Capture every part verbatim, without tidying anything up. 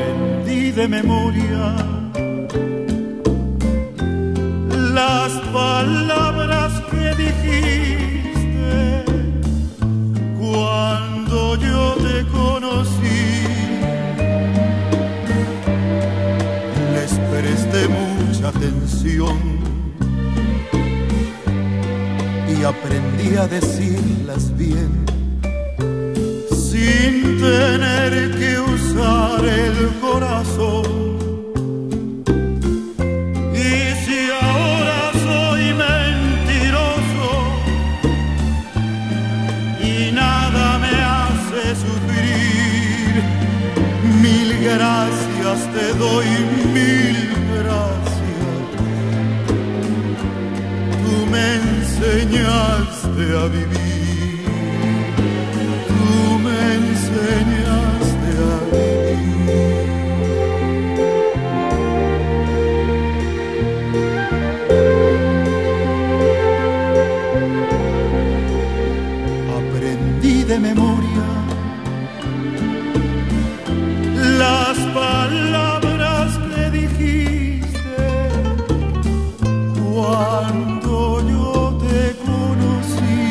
aprendí de memoria las palabras que dijiste cuando yo te conocí. Les presté mucha atención y aprendí a decirlas bien, sin tener que usar el corazón. Y si ahora soy mentiroso y nada me hace sufrir, mil gracias te doy, mil gracias. Tú me enseñaste a vivir, tú me enseñaste a vivir. Aprendí de memoria las palabras que dijiste cuando yo te conocí.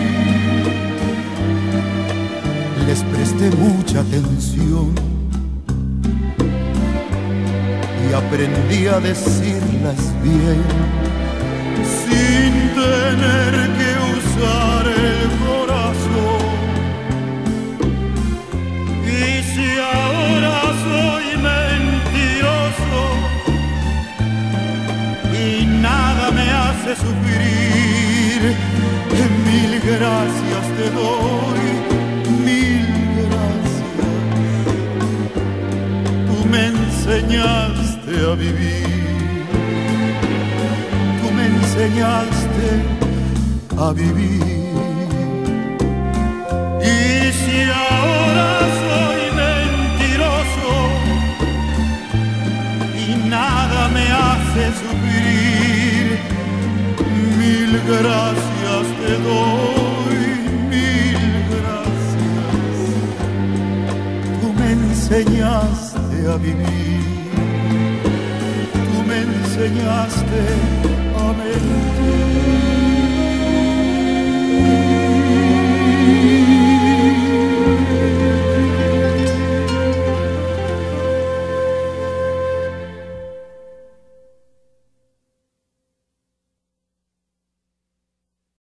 Les presté mucha atención y aprendí a decirlas bien, sin tener que usar el corazón. Y si ahora soy mentiroso y nada me hace sufrir, mil gracias te doy, mil gracias. Tú me enseñaste a vivir, tú me enseñaste a vivir. Y si ahora soy mentiroso y nada me hace sufrir, mil gracias te doy, mil gracias. Tú me enseñaste a vivir, tú me enseñaste a mentir.